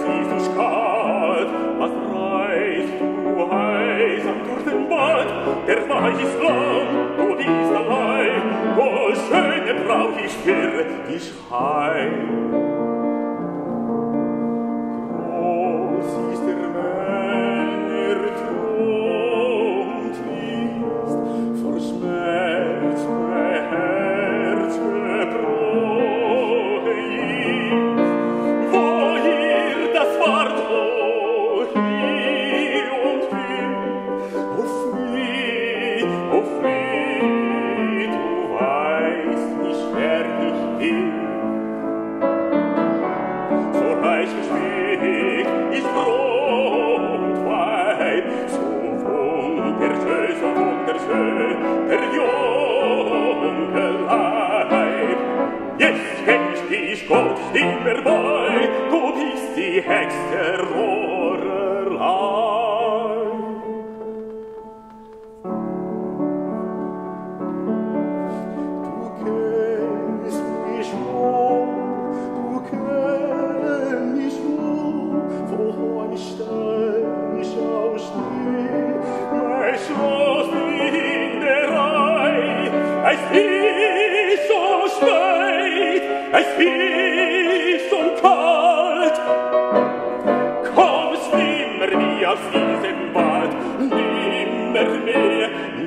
siehst du schad, was reist du heisam durch den Wald? Der Wald ist lang, du bist allein, o schöne Braut, ich für dich heim. Groß ist der Männer Thron twist, vor Schmerz mein Herz gebrochen ist. Wohin das Wort, wohin und hin, o flieh, du weißt nicht, wer ich bin. So reiches Weg ist rund weit, so wunderschön, der junge Leib. Jetzt kenn ich dich, Gott, immer bei, du bist die Hexe Lorelei. Du kennst mich wohl, du kennst mich wohl, wo Hornstein aus dir, mein Schloss in der Reihe, es ist so spät, es ist so kalt. Kommst nimmer mehr aus diesem Wald, nimmer mehr,